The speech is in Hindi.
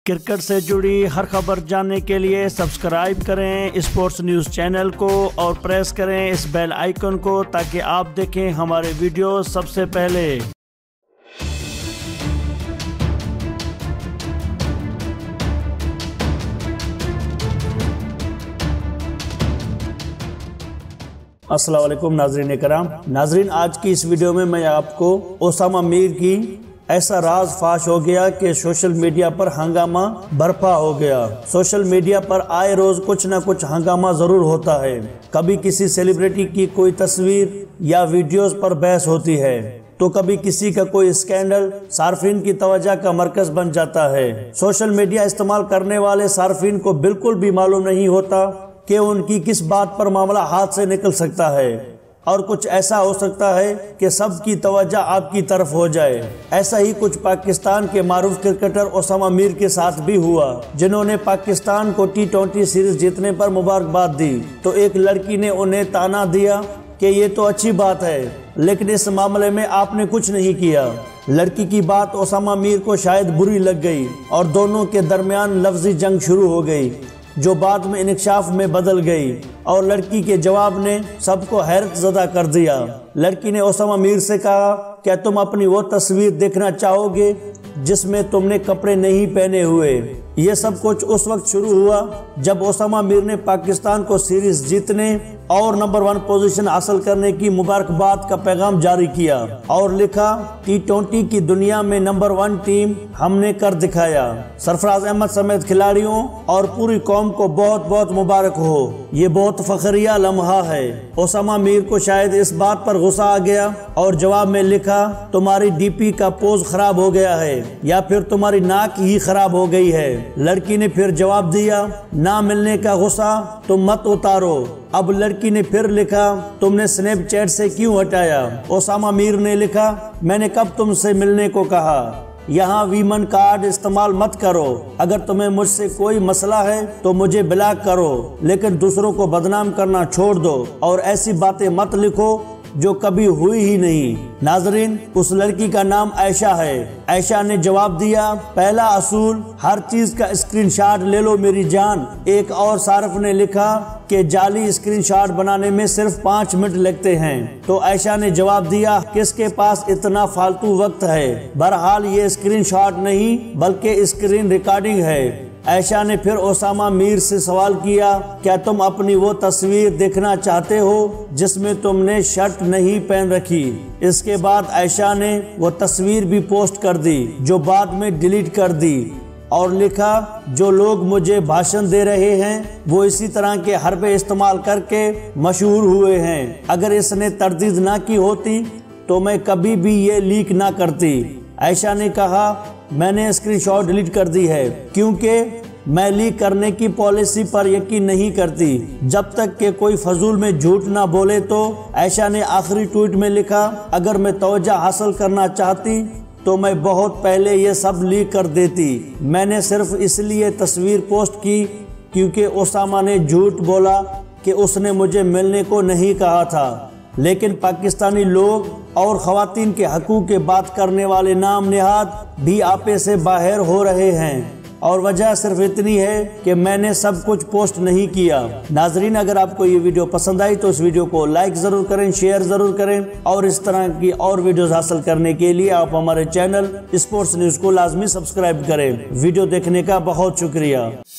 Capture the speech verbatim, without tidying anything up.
क्रिकेट से जुड़ी हर खबर जानने के लिए सब्सक्राइब करें स्पोर्ट्स न्यूज़ चैनल को और प्रेस करें इस बेल आइकन को ताकि आप देखें हमारे वीडियो सबसे पहले। अस्सलाम वालेकुम नाजरीन कराम। नाजरीन, आज की इस वीडियो में मैं आपको ओसामा मीर की ऐसा राज फाश हो गया कि सोशल मीडिया पर हंगामा बर्पा हो गया। सोशल मीडिया पर आए रोज कुछ न कुछ हंगामा जरूर होता है। कभी किसी सेलिब्रिटी की कोई तस्वीर या वीडियोस पर बहस होती है तो कभी किसी का कोई स्कैंडल सार्फिन की तवज्जो का मरकज बन जाता है। सोशल मीडिया इस्तेमाल करने वाले सार्फिन को बिल्कुल भी मालूम नहीं होता कि उनकी किस बात पर मामला हाथ से निकल सकता है और कुछ ऐसा हो सकता है कि सबकी तवज्जो आपकी तरफ हो जाए। ऐसा ही कुछ पाकिस्तान के मारूफ क्रिकेटर ओसामा मीर के साथ भी हुआ, जिन्होंने पाकिस्तान को टी ट्वेंटी सीरीज जीतने पर मुबारकबाद दी। तो एक लड़की ने उन्हें ताना दिया कि ये तो अच्छी बात है, लेकिन इस मामले में आपने कुछ नहीं किया। लड़की की बात ओसामा मीर को शायद बुरी लग गई और दोनों के दरमियान लफ्जी जंग शुरू हो गई, जो बाद में इंकशाफ में बदल गई और लड़की के जवाब ने सबको हैरत ज़दा कर दिया। लड़की ने ओसामा मीर से कहा, क्या तुम अपनी वो तस्वीर देखना चाहोगे जिसमें तुमने कपड़े नहीं पहने हुए? ये सब कुछ उस वक्त शुरू हुआ जब ओसामा मीर ने पाकिस्तान को सीरीज जीतने और नंबर वन पोजीशन हासिल करने की मुबारकबाद का पैगाम जारी किया और लिखा, टी ट्वेंटी की दुनिया में नंबर वन टीम हमने कर दिखाया। सरफराज अहमद समेत खिलाड़ियों और पूरी कौम को बहुत बहुत मुबारक हो। ये बहुत फखरिया लम्हा है। ओसामा मीर को शायद इस बात पर गुस्सा आ गया और जवाब में लिखा, तुम्हारी डीपी का पोज खराब हो गया है या फिर तुम्हारी नाक ही खराब हो गई है। लड़की ने फिर जवाब दिया, ना मिलने का गुस्सा तुम मत उतारो। अब लड़की ने फिर लिखा, तुमने स्नैपचैट से क्यों हटाया? ओसामा मीर ने लिखा, मैंने कब तुमसे मिलने को कहा? यहाँ वीमन कार्ड इस्तेमाल मत करो। अगर तुम्हें मुझसे कोई मसला है तो मुझे ब्लॉक करो, लेकिन दूसरों को बदनाम करना छोड़ दो और ऐसी बातें मत लिखो जो कभी हुई ही नहीं। नाजरीन, उस लड़की का नाम आयशा है। आयशा ने जवाब दिया, पहला असूल, हर चीज का स्क्रीनशॉट ले लो मेरी जान। एक और सारफ ने लिखा कि जाली स्क्रीनशॉट बनाने में सिर्फ पाँच मिनट लगते हैं। तो आयशा ने जवाब दिया, किसके पास इतना फालतू वक्त है? बहरहाल ये स्क्रीनशॉट नहीं बल्कि स्क्रीन रिकॉर्डिंग है। आयशा ने फिर ओसामा मीर से सवाल किया, क्या तुम अपनी वो तस्वीर देखना चाहते हो जिसमें तुमने शर्ट नहीं पहन रखी? इसके बाद आयशा ने वो तस्वीर भी पोस्ट कर दी, जो बाद में डिलीट कर दी और लिखा, जो लोग मुझे भाषण दे रहे हैं वो इसी तरह के हरबे इस्तेमाल करके मशहूर हुए हैं। अगर इसने तरदीद ना की होती तो मैं कभी भी ये लीक ना करती। आयशा ने कहा, मैंने स्क्रीनशॉट डिलीट कर दी है क्योंकि मैं लीक करने की पॉलिसी पर यकीन नहीं करती जब तक कि कोई फजूल में झूठ ना बोले। तो आयशा ने आखिरी ट्वीट में लिखा, अगर मैं तवज्जो हासिल करना चाहती तो मैं बहुत पहले ये सब लीक कर देती। मैंने सिर्फ इसलिए तस्वीर पोस्ट की क्योंकि ओसामा ने झूठ बोला कि उसने मुझे मिलने को नहीं कहा था। लेकिन पाकिस्तानी लोग और ख़वातीन के हकूक़ के बात करने वाले नाम निहाद भी आपे से बाहर हो रहे हैं और वजह सिर्फ इतनी है कि मैंने सब कुछ पोस्ट नहीं किया। नाजरीन, अगर आपको ये वीडियो पसंद आई तो इस वीडियो को लाइक ज़रूर करें, शेयर ज़रूर करें और इस तरह की और वीडियोस हासिल करने के लिए आप हमारे चैनल स्पोर्ट्स न्यूज़ को लाजमी सब्सक्राइब करें। वीडियो देखने का बहुत शुक्रिया।